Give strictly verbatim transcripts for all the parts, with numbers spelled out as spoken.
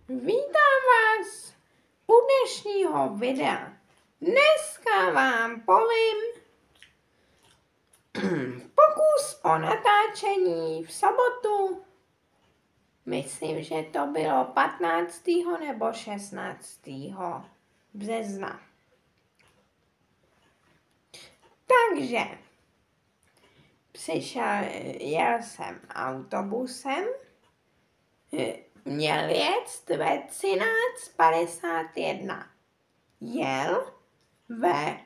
Vítám vás u dnešního videa. Dneska vám povím pokus o natáčení v sobotu. Myslím, že to bylo patnáctého nebo šestnáctého března. Takže přišel, jel jsem autobusem, měl jet ve třináct padesát jedna. Jel ve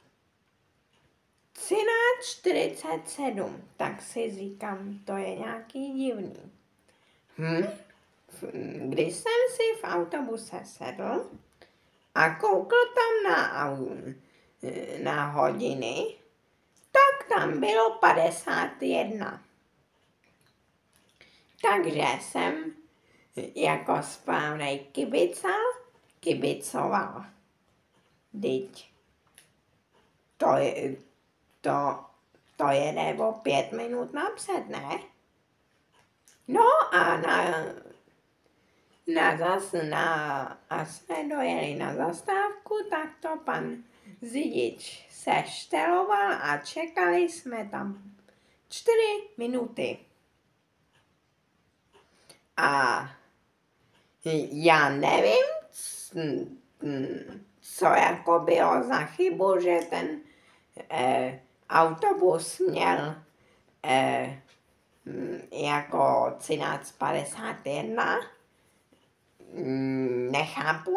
třináct čtyřicet sedm. Tak si říkám, to je nějaký divný. Hm? Když jsem si v autobuse sedl a koukl tam na, na hodiny, tak tam bylo padesát jedna. Takže jsem jako správnej kibical, kibicoval. Vždyť to, je, to, to jede o pět minut napřed, ne? No a na, na, zas, na, a jsme dojeli na zastávku, tak to pan řidič sešteloval a čekali jsme tam čtyři minuty. A já nevím, co jako bylo za chybu, že ten eh, autobus měl eh, jako třináct padesát jedna. Nechápu.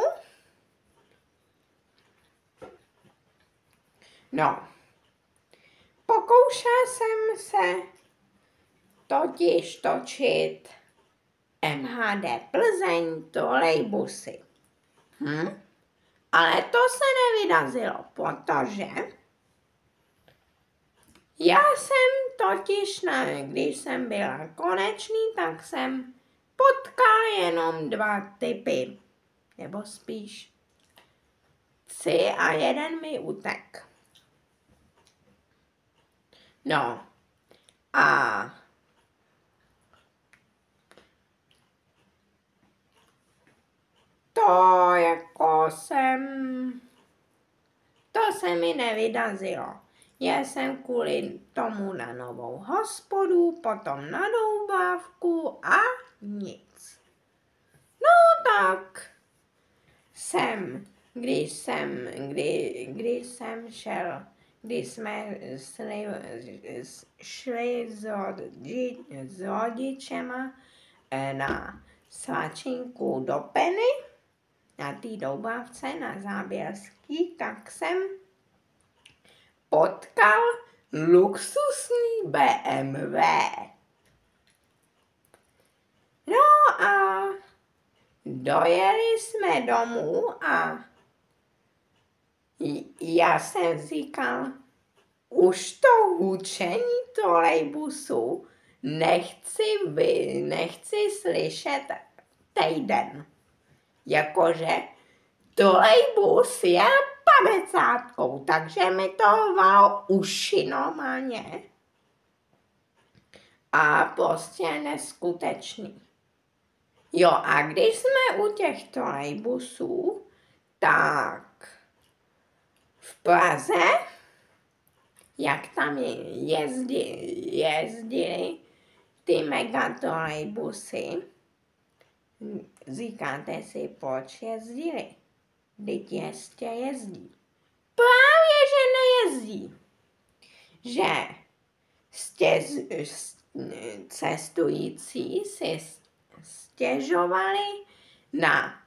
No, pokoušel jsem se totiž točit M H D Plzeň trolejbusy. Hm? Ale to se nevydařilo, protože já jsem totiž, na, když jsem byla konečný, tak jsem potkal jenom dva typy, nebo spíš tři a jeden mi utek. No a to jako jsem, to se mi nevydařilo. Jel jsem kvůli tomu na Novou hospodu, potom na Doubávku a nic. No tak jsem, když jsem, kdy, když jsem šel, když jsme šli, šli s, rodi, s rodičema na svačinku do Penny, na té Doubávce, na Záběrský, tak jsem potkal luxusní B M W. No a dojeli jsme domů a já jsem říkal, už to hučení trolejbusu nechci, vy, nechci slyšet týden. Jakože trolejbus je padesátkou, takže mi to valo uši normálně. A prostě neskutečný. Jo, a když jsme u těch trolejbusů, tak v Praze, jak tam jezdili, jezdili ty megatrolejbusy, říkáte si, proč jezdili? Vždyť ještě jezdí. Právě, že nejezdí. Že stěz, cestující si stěžovali na,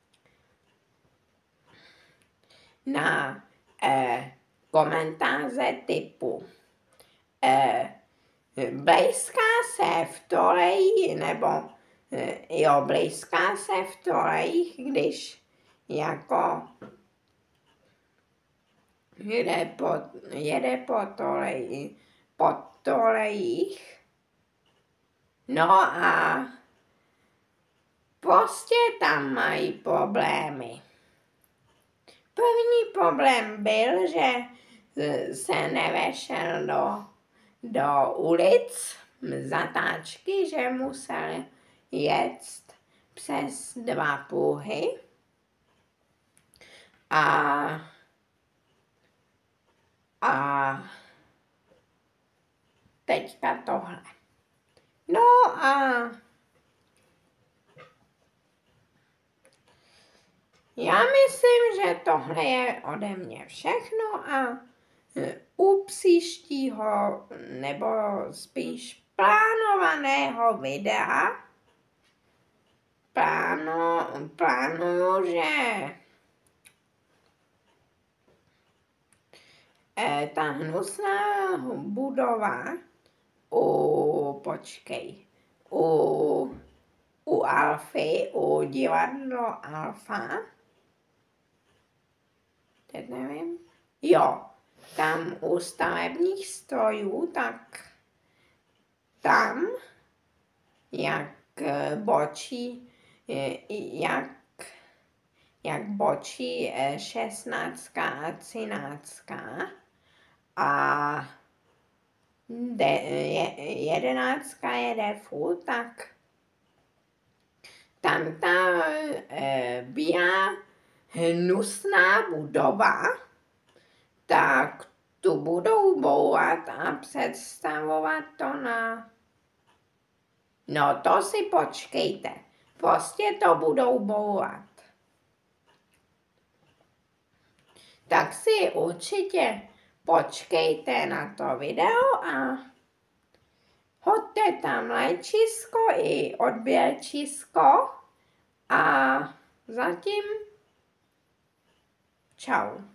na eh, komentáře typu eh, blízká se v troleji, nebo eh, jo, blízká se v trolejích, když jako jede po, jede po, trolej, po trolejích. No a prostě tam mají problémy. První problém byl, že se nevešel do, do ulic zatáčky, že musel jet přes dva pruhy a, a teďka tohle. No a já myslím, že tohle je ode mě všechno a u příštího nebo spíš plánovaného videa plánu, plánuju, že ta hnusná budova u, počkej, u, u Alfy, u divadlo Alfa, teď nevím, jo, tam u stavebních strojů, tak tam, jak bočí, jak, jak bočí šestnáctka a třináctka a de, je, jedenáctka jede furt, tak tam ta e, bílá hnusná budova, tak tu budou bourat a představovat to na... No to si počkejte, prostě to budou bourat. Tak si určitě počkejte na to video a hoďte tam lajčisko i odběrčisko a zatím čau.